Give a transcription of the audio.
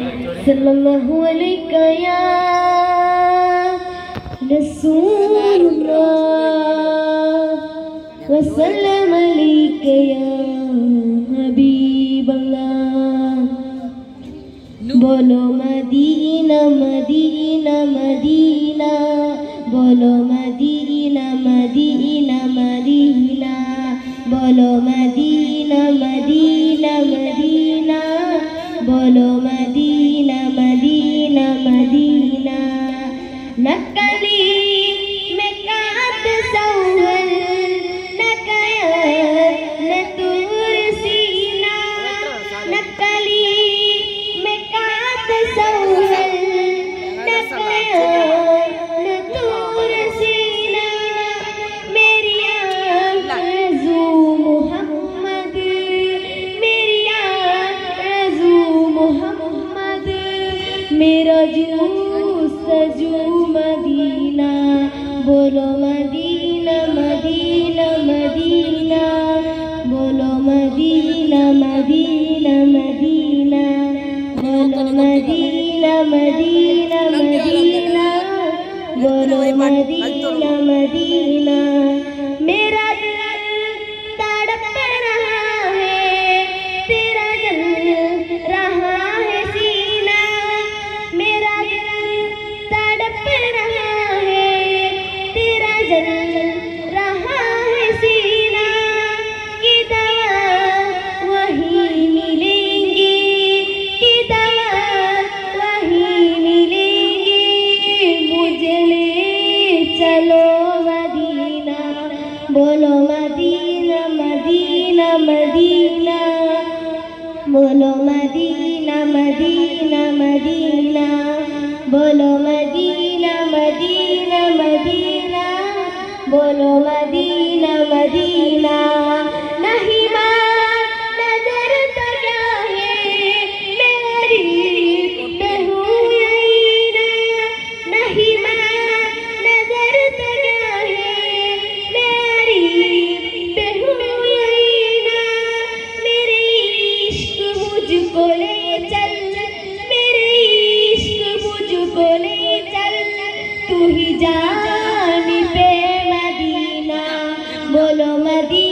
सल्लल्लाहु अलैका या रसूलल्लाह वसल्लम अलैका या हबीबल्लाह। बोलो मदीना मदीना मदीना, बोलो मदीना मदीना मदीना, बोलो मदीना मदीना मदीना, बोलो मदीना मदीना मदीना। नकली में कात सौहल न कयर न तूर सीना, नकली में कात सौहल न कयर न तूर सीना। मेरी आरज़ू मोहम्मद, मेरी आरज़ू मोहम्मद, मेरा सजू मदीना। बोलो मदीना मदीना मदीना, बोलो मदीना मदीना मदीना, बोलो मदीना मदीना मदीना, बोलो मदीना मदीना। मेरा दिल तड़प रहा है, तेरा जल रहा है सीना। मेरा दिल तड़प रहा है, तेरा जल रहा है सीना। कि दवा वही मिलेंगी, कि दवा वही मिलेंगी। मुझे ले चलो मदीना। बोलो मदीना मदीना मदीना, बोलो मदीना मदीना मदीना, बोलो मदीना मदीना मदीना, बोलो मदीना मदीना। नहीं माँ नजर तो क्या है मेरी बेहुईना, नहीं माँ नजर तो क्या है मेरी बेहुईना। मेरे इश्क मुझको ले चल, मेरे इश्क मुझको ले चल, तू ही जानी पे मदीना। बोलो मदीना